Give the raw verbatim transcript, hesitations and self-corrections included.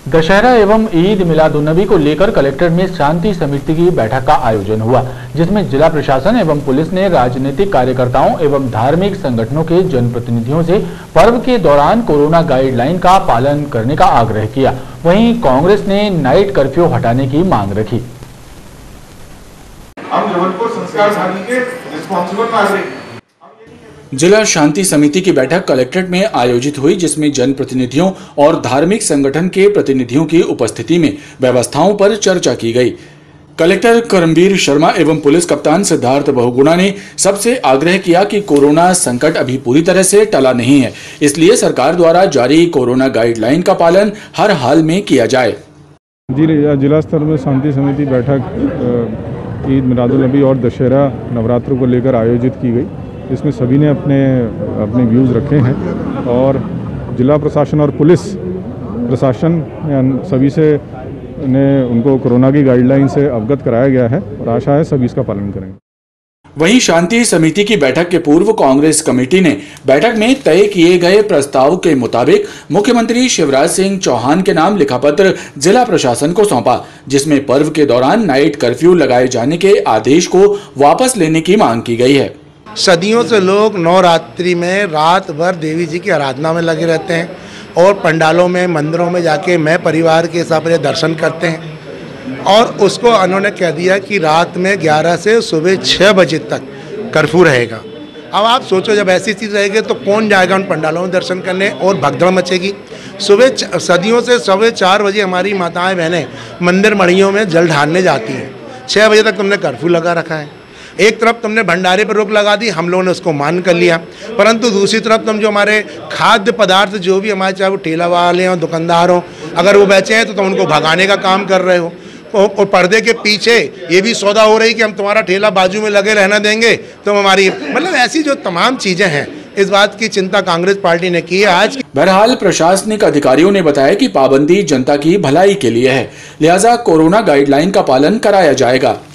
दशहरा एवं ईद मिलादुन्नबी को लेकर कलेक्टर में शांति समिति की बैठक का आयोजन हुआ, जिसमें जिला प्रशासन एवं पुलिस ने राजनीतिक कार्यकर्ताओं एवं धार्मिक संगठनों के जनप्रतिनिधियों से पर्व के दौरान कोरोना गाइडलाइन का पालन करने का आग्रह किया। वहीं कांग्रेस ने नाइट कर्फ्यू हटाने की मांग रखी। हम जबलपुर संस्कार शादी के रिस्पॉन्सिबल नागरिक। जिला शांति समिति की बैठक कलेक्ट्रेट में आयोजित हुई, जिसमें जनप्रतिनिधियों और धार्मिक संगठन के प्रतिनिधियों की उपस्थिति में व्यवस्थाओं पर चर्चा की गई। कलेक्टर करमवीर शर्मा एवं पुलिस कप्तान सिद्धार्थ बहुगुणा ने सबसे आग्रह किया कि कोरोना संकट अभी पूरी तरह से टला नहीं है, इसलिए सरकार द्वारा जारी कोरोना गाइडलाइन का पालन हर हाल में किया जाए। जिला स्तर में शांति समिति बैठक ईद मिलादुन्नबी और दशहरा नवरात्र को लेकर आयोजित की गई। इसमें सभी ने अपने अपने व्यूज़ रखे हैं और जिला प्रशासन और पुलिस प्रशासन सभी से ने उनको कोरोना की गाइडलाइन से अवगत कराया गया है और आशा है सभी इसका पालन करेंगे। वहीं शांति समिति की बैठक के पूर्व कांग्रेस कमेटी ने बैठक में तय किए गए प्रस्ताव के मुताबिक मुख्यमंत्री शिवराज सिंह चौहान के नाम लिखा पत्र जिला प्रशासन को सौंपा, जिसमें पर्व के दौरान नाइट कर्फ्यू लगाए जाने के आदेश को वापस लेने की मांग की गई है। सदियों से लोग नवरात्रि में रात भर देवी जी की आराधना में लगे रहते हैं और पंडालों में मंदिरों में जाके मैं परिवार के हिसाब से दर्शन करते हैं और उसको उन्होंने कह दिया कि रात में ग्यारह से सुबह छः बजे तक कर्फ्यू रहेगा। अब आप सोचो, जब ऐसी चीज़ रहेगी तो कौन जाएगा उन पंडालों में दर्शन करने और भगदड़ मचेगी। सुबह सदियों से सुबह चार बजे हमारी माताएँ बहनें मंदिर मढ़ियों में जल ढालने जाती हैं, छः बजे तक तुमने कर्फ्यू लगा रखा है। एक तरफ तुमने भंडारे पर रोक लगा दी, हम लोगों ने उसको मान कर लिया, परंतु दूसरी तरफ तुम जो हमारे खाद्य पदार्थ जो भी हमारे चाहे वो ठेला वाले हों दुकानदार हों, अगर वो बेचे हैं तो तुम उनको भगाने का काम कर रहे हो। और पर्दे के पीछे ये भी सौदा हो रही कि हम तुम्हारा ठेला बाजू में लगे रहना देंगे, तुम हमारी मतलब ऐसी जो तमाम चीज़ें हैं, इस बात की चिंता कांग्रेस पार्टी ने की है। आज बहरहाल प्रशासनिक अधिकारियों ने बताया कि पाबंदी जनता की भलाई के लिए है, लिहाजा कोरोना गाइडलाइन का पालन कराया जाएगा।